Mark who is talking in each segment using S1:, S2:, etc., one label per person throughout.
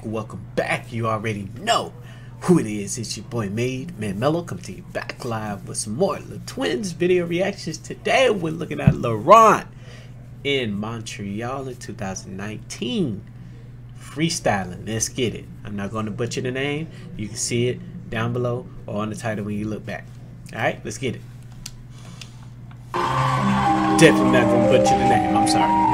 S1: welcome back. You already know who it is. It's your boy Man Mellow, coming to you back live with some more Le Twins video reactions. Today we're looking at Laurent in Montreal in 2019. Freestyling. Let's get it. I'm not going to butcher the name. You can see it down below or on the title when you look back. Alright, let's get it. Definitely not going to butcher the name. I'm sorry.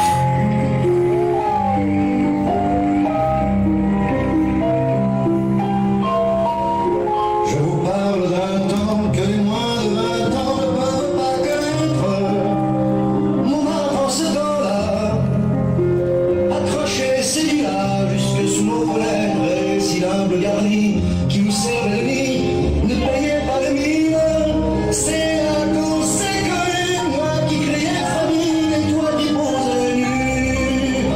S2: Qui nous sert de lit, ne payez pas de mine. C'est à cause c'est que moi qui créais famille et toi qui poses nu.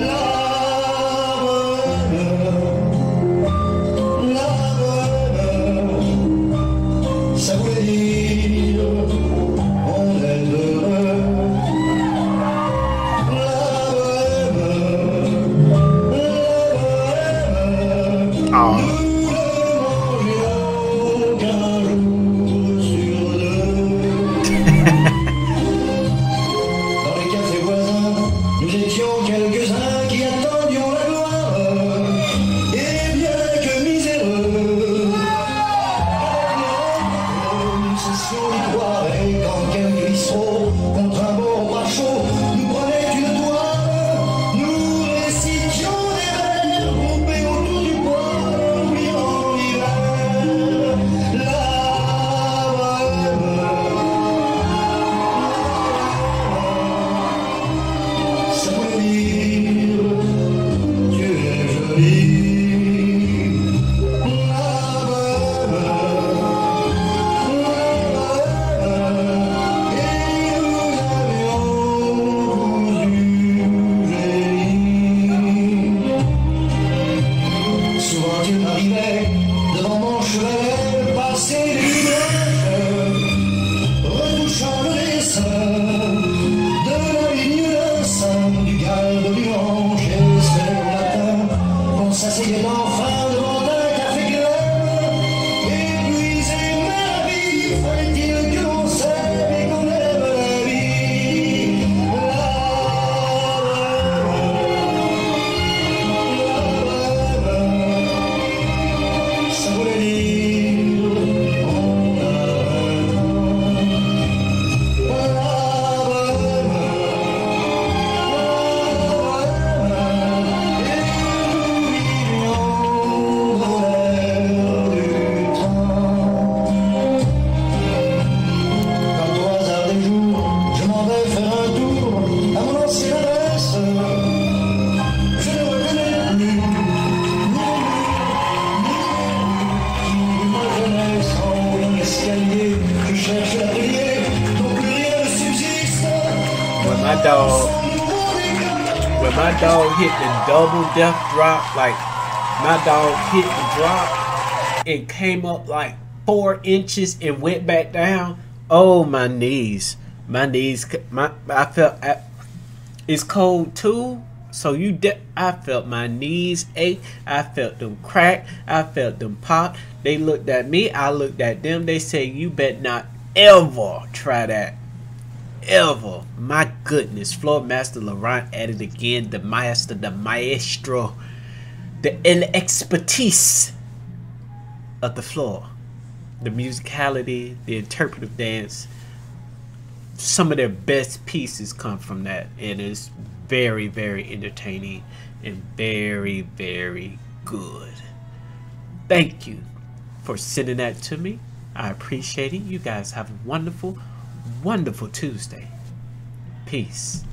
S2: La bonne, ça voulait dire on est heureux. Quelques-uns qui attendions la gloire, et bien que miséreux, nous cessions d'y croire, et quand quelques bistrots, contre un bord pas chaud, nous prenaient une toile, nous récitions des vers, groupés autour du poêle, oubliant l'hiver, ça voulait dire tu es jolie, la bonne, et nous avions cousu génie. Souvent tu m'arrivais devant mon chevet, passer des nuages, retouchant le dessin de la ligne d'un sein du garde du ange. Et c'est le matin qu'on s'asseyait enfin devant un café clair, épuisé ma vie, fallait-il que l'on s'aime et qu'on aime la vie. Ça voulait dire on a 20 ans. Je cherche la prière, donc plus rien ne subsiste.
S1: When my dog hit the double death drop, like my dog hit the drop and came up like 4 inches and went back down. Oh, my knees, I felt it's cold too. So I felt my knees ache. I felt them crack. I felt them pop. They looked at me. I looked at them. They said, "You better not ever try that, ever." My goodness, Floor Master Laurent at it again. The master, the maestro, the expertise of the floor, the musicality, the interpretive dance. Some of their best pieces come from that. It is very, very entertaining and very, very good. Thank you for sending that to me. I appreciate it. You guys have a wonderful, wonderful Tuesday. Peace.